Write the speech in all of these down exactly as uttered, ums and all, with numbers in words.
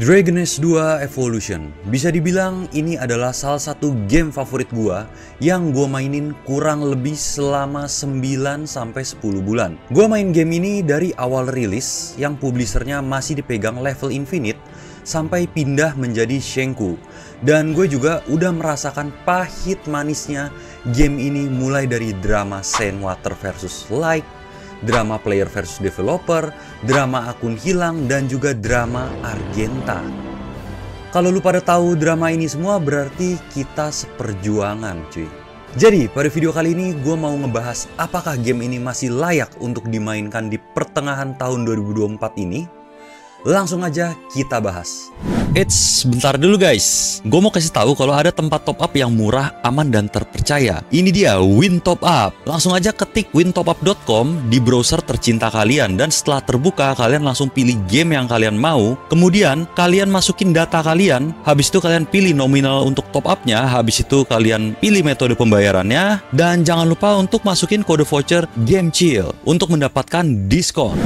Dragon Age dua Evolution. Bisa dibilang ini adalah salah satu game favorit gua yang gua mainin kurang lebih selama sembilan sampai sepuluh bulan. Gua main game ini dari awal rilis yang publishernya masih dipegang Level Infinite sampai pindah menjadi Shenku. Dan gue juga udah merasakan pahit manisnya game ini, mulai dari drama Sandwater versus Light, drama player versus developer, drama akun hilang, dan juga drama Argenta. Kalau lu pada tahu drama ini semua, berarti kita seperjuangan cuy. Jadi pada video kali ini gue mau ngebahas apakah game ini masih layak untuk dimainkan di pertengahan tahun dua ribu dua puluh empat ini. Langsung aja kita bahas. Eits, bentar dulu guys. Gue mau kasih tahu kalau ada tempat top up yang murah, aman, dan terpercaya. Ini dia Win Top Up. Langsung aja ketik win top up dot com di browser tercinta kalian, dan setelah terbuka kalian langsung pilih game yang kalian mau. Kemudian kalian masukin data kalian. Habis itu kalian pilih nominal untuk top upnya. Habis itu kalian pilih metode pembayarannya. Dan jangan lupa untuk masukin kode voucher GameChill untuk mendapatkan diskon.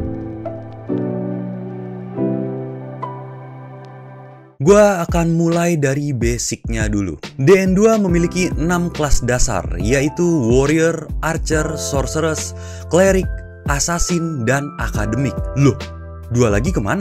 Gua akan mulai dari basicnya dulu. D N dua memiliki enam kelas dasar, yaitu Warrior, Archer, Sorceress, Cleric, Assassin, dan Academic. Loh, dua lagi kemana?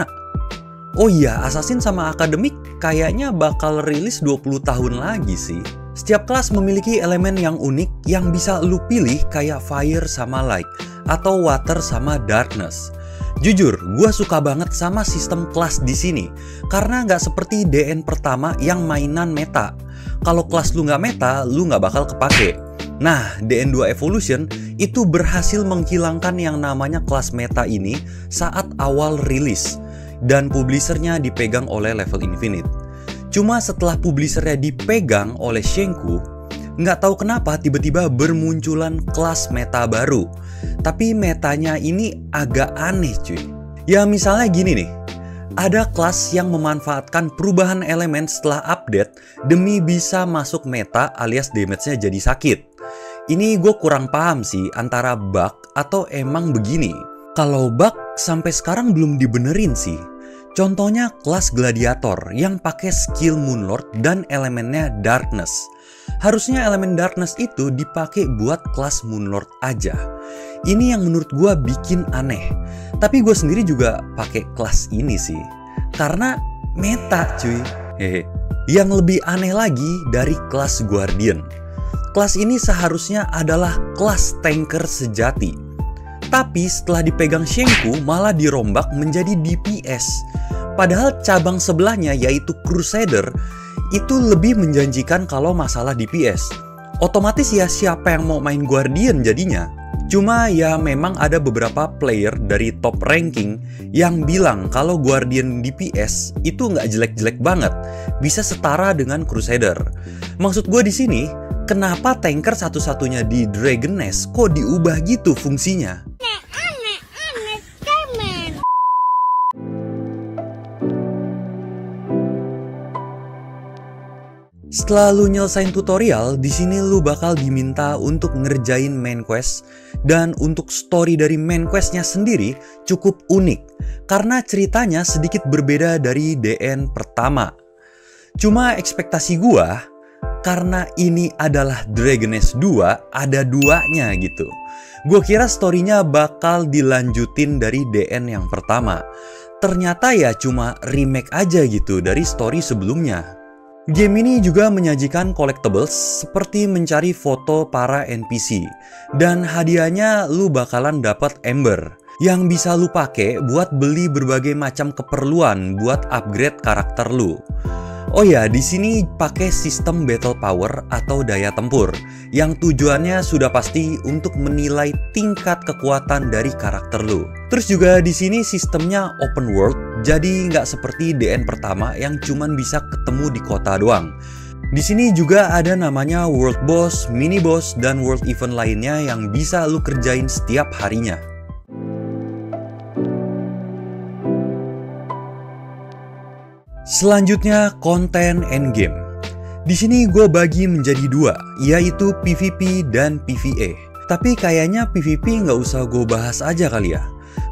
Oh iya, Assassin sama Academic kayaknya bakal rilis dua puluh tahun lagi sih. Setiap kelas memiliki elemen yang unik yang bisa lu pilih, kayak Fire sama Light, atau Water sama Darkness. Jujur, gue suka banget sama sistem kelas di sini karena nggak seperti D N pertama yang mainan meta. Kalau kelas lu nggak meta, lu nggak bakal kepake. Nah, D N dua Evolution itu berhasil menghilangkan yang namanya kelas meta ini saat awal rilis, dan publishernya dipegang oleh Level Infinite. Cuma setelah publishernya dipegang oleh Shenku, nggak tahu kenapa tiba-tiba bermunculan kelas meta baru. Tapi metanya ini agak aneh cuy. Ya misalnya gini nih, ada kelas yang memanfaatkan perubahan elemen setelah update demi bisa masuk meta alias damage-nya jadi sakit. Ini gue kurang paham sih antara bug atau emang begini. Kalau bug sampai sekarang belum dibenerin sih. Contohnya kelas Gladiator yang pakai skill Moonlord dan elemennya Darkness. Harusnya elemen Darkness itu dipakai buat kelas Moonlord aja. Ini yang menurut gue bikin aneh. Tapi gue sendiri juga pakai kelas ini sih, karena meta cuy. Hehe. Yang lebih aneh lagi dari kelas Guardian. Kelas ini seharusnya adalah kelas tanker sejati. Tapi setelah dipegang Shenku malah dirombak menjadi D P S. Padahal cabang sebelahnya yaitu Crusader itu lebih menjanjikan kalau masalah D P S. Otomatis ya siapa yang mau main Guardian jadinya? Cuma ya memang ada beberapa player dari top ranking yang bilang kalau Guardian D P S itu nggak jelek-jelek banget, bisa setara dengan Crusader. Maksud gue di sini, kenapa tanker satu-satunya di Dragon Age kok diubah gitu fungsinya? Setelah lu nyelesain tutorial, di sini lu bakal diminta untuk ngerjain main quest, dan untuk story dari main questnya sendiri cukup unik karena ceritanya sedikit berbeda dari D N pertama. Cuma ekspektasi gua, karena ini adalah Dragon Age dua, ada duanya gitu. Gua kira storynya bakal dilanjutin dari D N yang pertama. Ternyata ya cuma remake aja gitu dari story sebelumnya. Game ini juga menyajikan collectibles seperti mencari foto para N P C, dan hadiahnya lu bakalan dapat Ember yang bisa lu pakai buat beli berbagai macam keperluan buat upgrade karakter lu. Oh ya, di sini pakai sistem battle power atau daya tempur yang tujuannya sudah pasti untuk menilai tingkat kekuatan dari karakter lu. Terus juga di sini sistemnya open world, jadi nggak seperti D N pertama yang cuman bisa ketemu di kota doang. Di sini juga ada namanya world boss, mini boss, dan world event lainnya yang bisa lu kerjain setiap harinya. Selanjutnya konten endgame. Di sini gue bagi menjadi dua, yaitu PvP dan PvE. Tapi kayaknya PvP nggak usah gue bahas aja kali ya.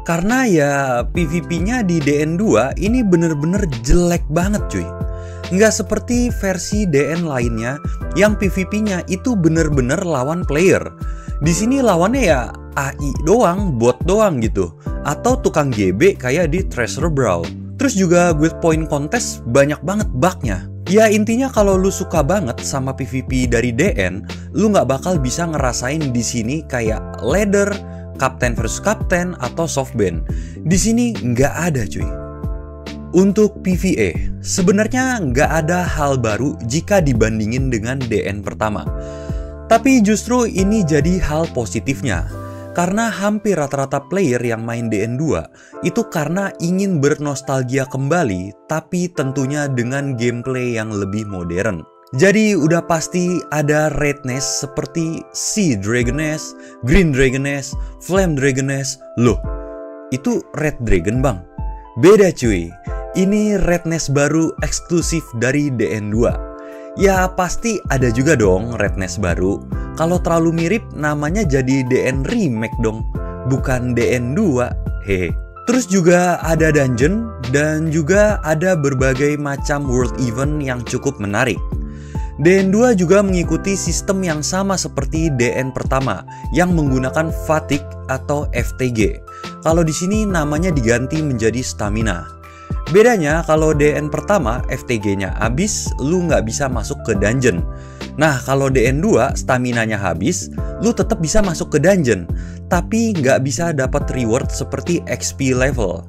Karena ya P V P-nya di D N dua ini bener-bener jelek banget cuy. Nggak seperti versi D N lainnya yang P V P-nya itu bener-bener lawan player. Di sini lawannya ya A I doang, bot doang gitu. Atau tukang G B kayak di Treasure Brawl. Terus juga Guild Point Contest banyak banget bug-nya. Ya intinya kalau lu suka banget sama P V P dari D N, lu nggak bakal bisa ngerasain di sini kayak ladder, Kapten versus Kapten, atau softband. Di sini nggak ada cuy. Untuk P V E, sebenarnya nggak ada hal baru jika dibandingin dengan D N pertama. Tapi justru ini jadi hal positifnya. Karena hampir rata-rata player yang main D N dua itu karena ingin bernostalgia kembali, tapi tentunya dengan gameplay yang lebih modern. Jadi udah pasti ada Redness seperti Sea Dragoness, Green Dragoness, Flame Dragoness. Loh, itu Red Dragon bang? Beda cuy, ini Redness baru eksklusif dari D N dua. Ya pasti ada juga dong Redness baru. Kalau terlalu mirip namanya jadi D N Remake dong, bukan D N dua. Hehe. Terus juga ada dungeon dan juga ada berbagai macam world event yang cukup menarik. D N dua juga mengikuti sistem yang sama seperti D N pertama yang menggunakan fatigue atau F T G. Kalau di sini namanya diganti menjadi stamina. Bedanya kalau D N pertama F T G-nya habis, lu nggak bisa masuk ke dungeon. Nah kalau D N dua stamina-nya habis, lu tetap bisa masuk ke dungeon, tapi nggak bisa dapat reward seperti X P level.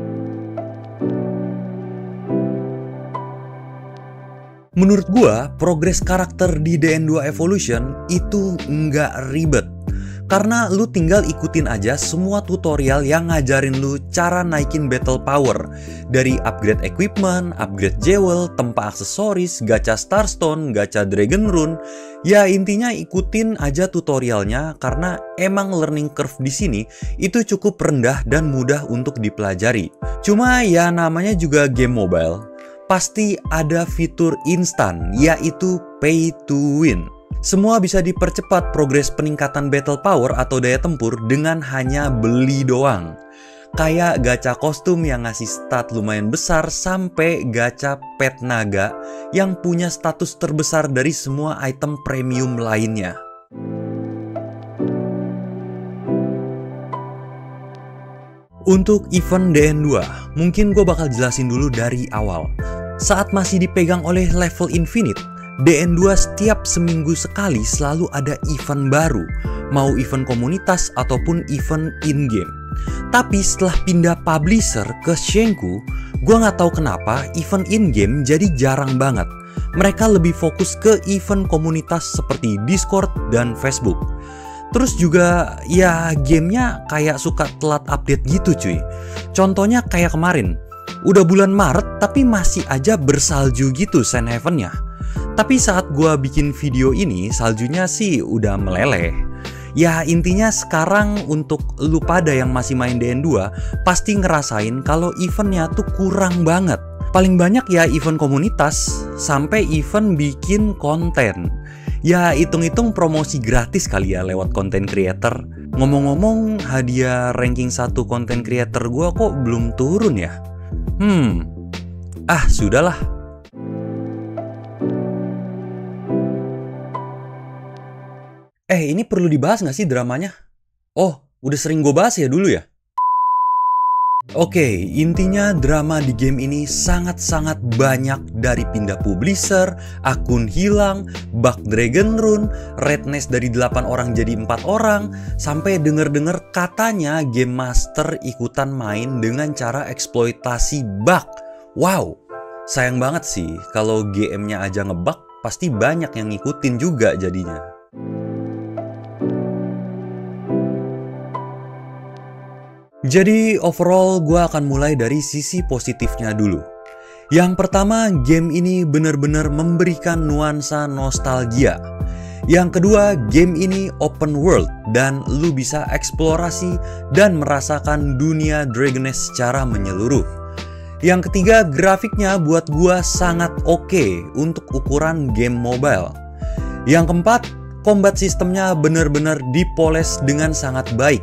Menurut gua, progres karakter di D N dua Evolution itu nggak ribet. Karena lu tinggal ikutin aja semua tutorial yang ngajarin lu cara naikin battle power. Dari upgrade equipment, upgrade jewel, tempa aksesoris, gacha starstone, gacha dragon rune. Ya intinya ikutin aja tutorialnya karena emang learning curve di sini itu cukup rendah dan mudah untuk dipelajari. Cuma ya namanya juga game mobile, pasti ada fitur instan yaitu pay to win. Semua bisa dipercepat progres peningkatan battle power atau daya tempur dengan hanya beli doang. Kayak gacha kostum yang ngasih stat lumayan besar sampai gacha pet naga yang punya status terbesar dari semua item premium lainnya. Untuk event D N dua, mungkin gue bakal jelasin dulu dari awal. Saat masih dipegang oleh level infinite, D N dua setiap seminggu sekali selalu ada event baru, mau event komunitas ataupun event in-game. Tapi setelah pindah publisher ke Shenku, gue nggak tahu kenapa event in-game jadi jarang banget. Mereka lebih fokus ke event komunitas seperti Discord dan Facebook. Terus juga ya gamenya kayak suka telat update gitu cuy. Contohnya kayak kemarin, udah bulan Maret tapi masih aja bersalju gitu Sand Heaven-nya. Tapi saat gua bikin video ini, saljunya sih udah meleleh. Ya intinya sekarang untuk lu pada yang masih main D N dua, pasti ngerasain kalau eventnya tuh kurang banget. Paling banyak ya event komunitas, sampai event bikin konten. Ya hitung-hitung promosi gratis kali ya lewat konten creator. Ngomong-ngomong, hadiah ranking satu konten creator gua kok belum turun ya? Hmm, ah sudahlah. Eh ini perlu dibahas gak sih dramanya? Oh udah sering gue bahas ya dulu ya? Oke, intinya drama di game ini sangat-sangat banyak, dari pindah publisher, akun hilang, bug dragon rune, redness dari delapan orang jadi empat orang, sampai denger-denger katanya game master ikutan main dengan cara eksploitasi bug. Wow, sayang banget sih kalau G M-nya aja ngebug, pasti banyak yang ngikutin juga jadinya. Jadi overall gue akan mulai dari sisi positifnya dulu. Yang pertama, game ini benar-benar memberikan nuansa nostalgia. Yang kedua, game ini open world dan lu bisa eksplorasi dan merasakan dunia Dragoness secara menyeluruh. Yang ketiga, grafiknya buat gue sangat oke untuk ukuran game mobile. Yang keempat, combat sistemnya benar-benar dipoles dengan sangat baik.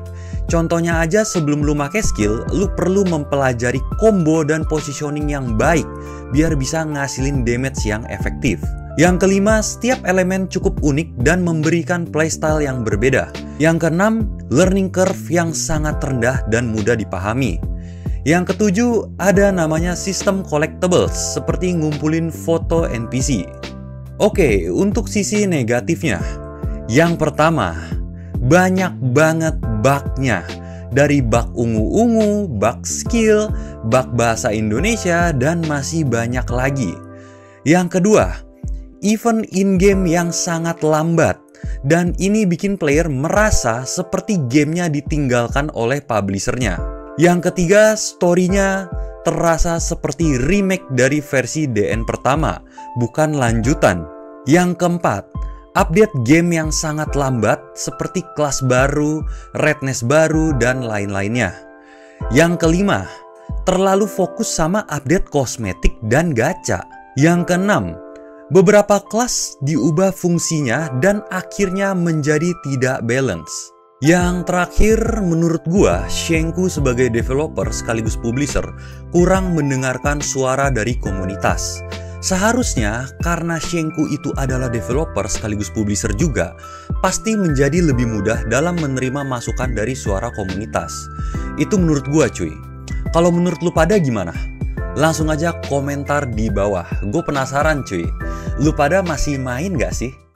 Contohnya aja, sebelum lu pakai skill, lu perlu mempelajari combo dan positioning yang baik biar bisa ngasilin damage yang efektif. Yang kelima, setiap elemen cukup unik dan memberikan playstyle yang berbeda. Yang keenam, learning curve yang sangat rendah dan mudah dipahami. Yang ketujuh, ada namanya sistem collectibles seperti ngumpulin foto N P C. Oke, untuk sisi negatifnya. Yang pertama, banyak banget bug-nya. Dari bug ungu-ungu, bug skill, bug bahasa Indonesia, dan masih banyak lagi. Yang kedua, event in-game yang sangat lambat. Dan ini bikin player merasa seperti gamenya ditinggalkan oleh publishernya. Yang ketiga, story-nya terasa seperti remake dari versi D N pertama, bukan lanjutan. Yang keempat, update game yang sangat lambat seperti kelas baru, redness baru, dan lain-lainnya. Yang kelima, terlalu fokus sama update kosmetik dan gacha. Yang keenam, beberapa kelas diubah fungsinya dan akhirnya menjadi tidak balance. Yang terakhir, menurut gua, Shenku sebagai developer sekaligus publisher kurang mendengarkan suara dari komunitas. Seharusnya karena Shenku itu adalah developer sekaligus publisher juga, pasti menjadi lebih mudah dalam menerima masukan dari suara komunitas. Itu menurut gua cuy. Kalau menurut lu pada gimana? Langsung aja komentar di bawah. Gue penasaran cuy, lu pada masih main gak sih?